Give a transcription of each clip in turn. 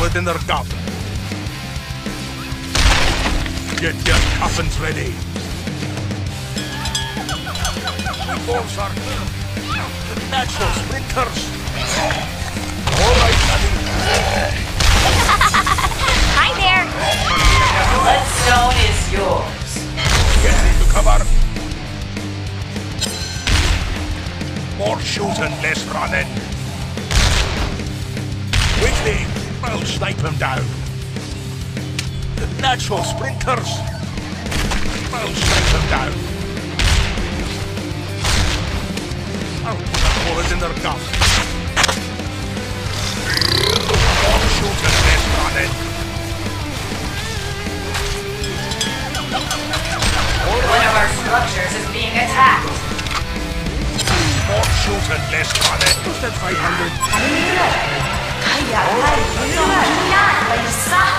bullet in their cup. Get your coffins ready. My balls are natural sprinters. All right, Daddy. Hi there. Bloodstone is yours. Get into cover. More shooting, less running. Quickly, I'll snipe them down. Natural sprinters. I'll snipe them down. I'll put a bullet in their gun. More shooting, less running. One of our structures is being attacked. More shooting, less running. Just at 500. ขยะไล่เลือดหน้าไปซะ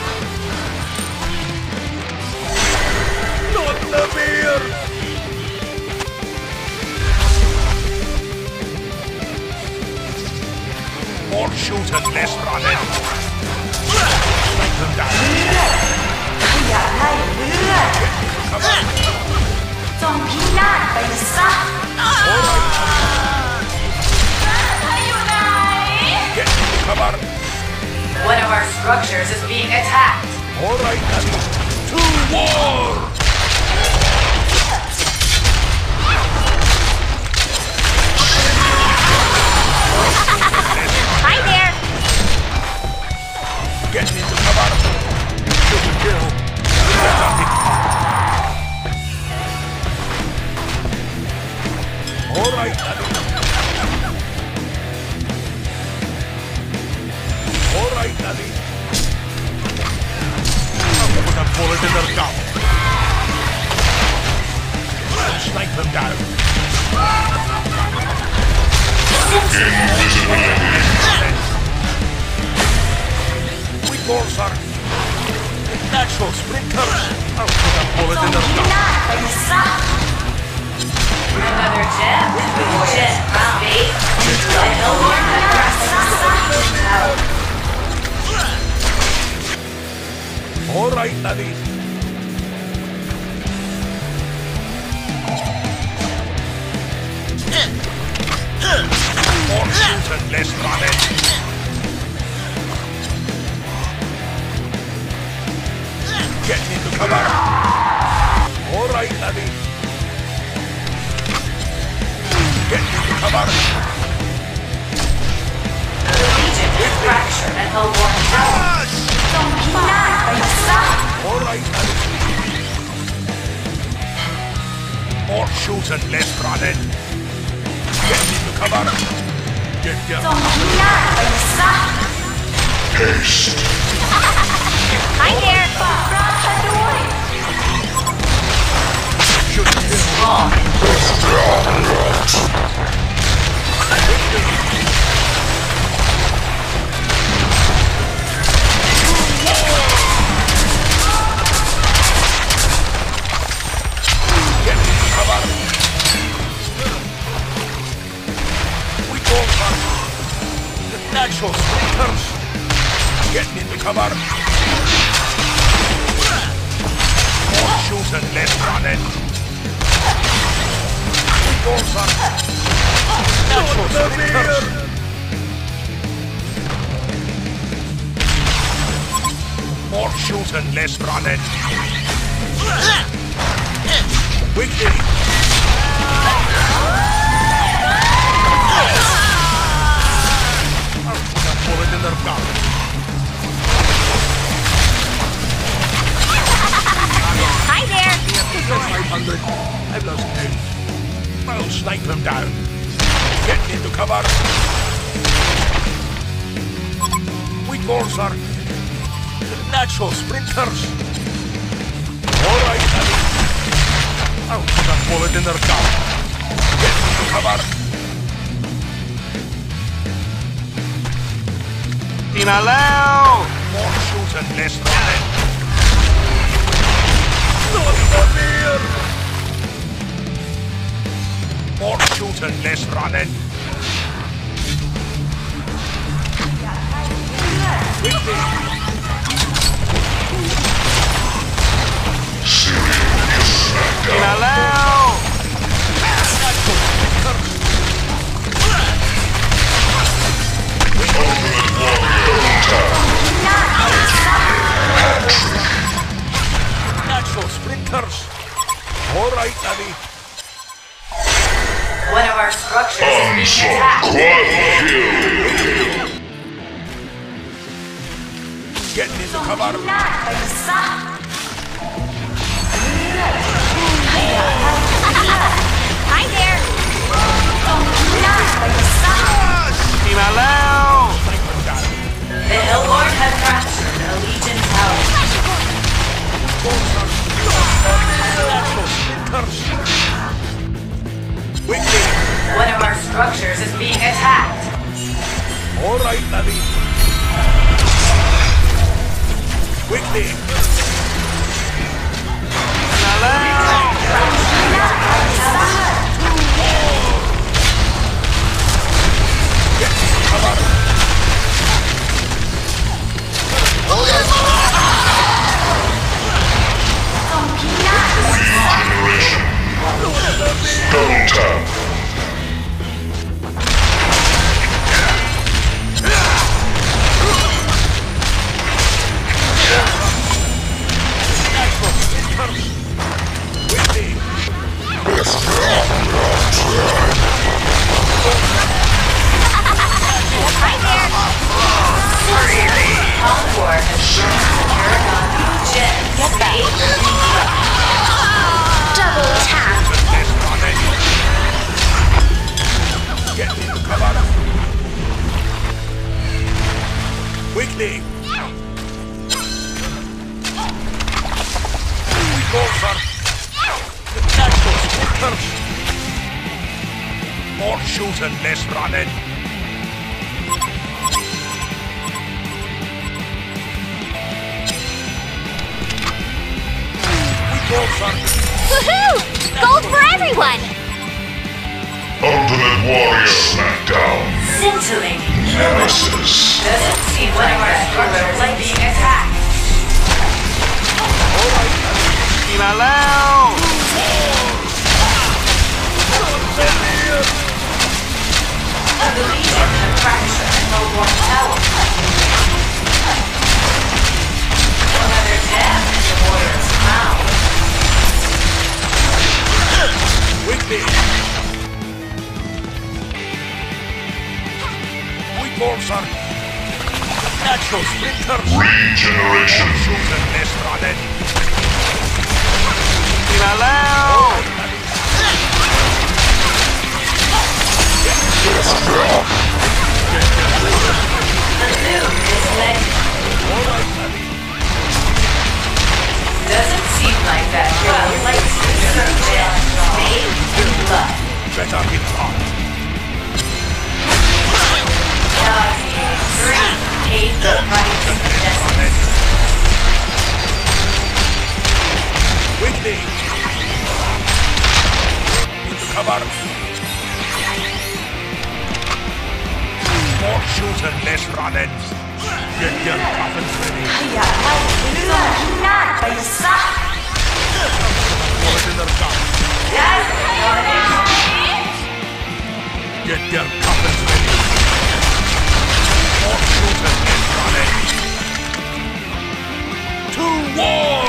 Not the beer! More shooting, less running. Strike them down. ขยะไล่เลือด Cover. จงพินาศไปซะ อยู่ไหน Get into cover. One of our structures is being attacked. All right, Daddy. To war! Hi there. Get into cover. Shoot and kill. All right, Daddy. All right, Daddy. I'll put a bullet in their gun. I'll snipe them down. We balls are natural sprinters. I'll put a bullet in their gun. Another gem. Gem round 8. I know more than All right, Daddy. More shooting, less running. Get into cover. All right, Daddy. Get into cover. The Legion is fractured and Hellborn Tower. All right, Daddy. More shooting, less running. Get into cover. Get your... Haste. Hi there. Shoot and kill. Strong. Get into cover. We go for the natural sprinters. Get into cover. More shooting, less running. We go for natural sprinters. More shooting, less running. Quickly. I'll put a bullet in their gun. Hi there. 500. I've lost count. I'll snipe them down. Get into cover. We balls are natural sprinters. All right, Daddy. I'll put a bullet in their gun. Get into cover. Inhalao! More shooting, less running. Not the beer! More shooting, less running. Quickly! Inhaleo! Natural sprinters! Alright, Abby. One of our structures is being attacked. Getting into cover. Hi there. Inhaleo! The Hellborn have captured a Legion tower. Natural sprinters! Quickly! One of our structures is being attacked. Alright, Abby. Quickly! Double tap. Natural sprinters! Quickly! Hi there. Concord has joined the Paragon Jet. Double tap. Get into cover! Quickly! We go, sir! The natural sprinters! More shooting, less running! We go, sir! Woohoo! Gold for everyone. Ultimate Warrior Smackdown. Scintillating. Nemesis. Doesn't seem one of our structures is being attacked. Inhaleo! The Legion have fractured the Hellborn tower. Another death in the Warrior's crown. Quickly! We go, sir! Natural sprinters! Regeneration. Shooting, less running! Inhaleo! The moon is letting. Doesn't seem like that girl likes the jet made in blood. Better hit hard! Nazi 3 paid the price of destiny. Quickly! Into cover! More shooting, less running! Get your coffins ready! Bullet in their gun! Get your coffins ready! More shooting, less running! To war!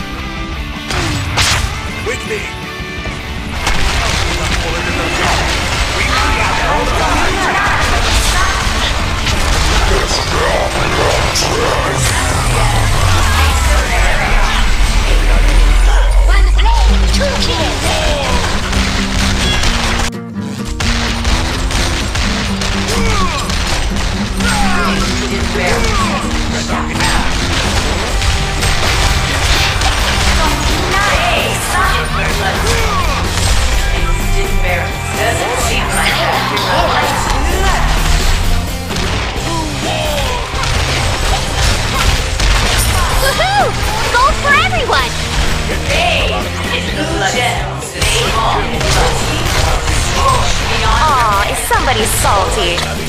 Quickly! Bullet in their gun! We are all right! One blade, two kills. Doesn't seem like that. Woohoo! Gold for everyone. They is the gems. They all is Aw, is somebody salty?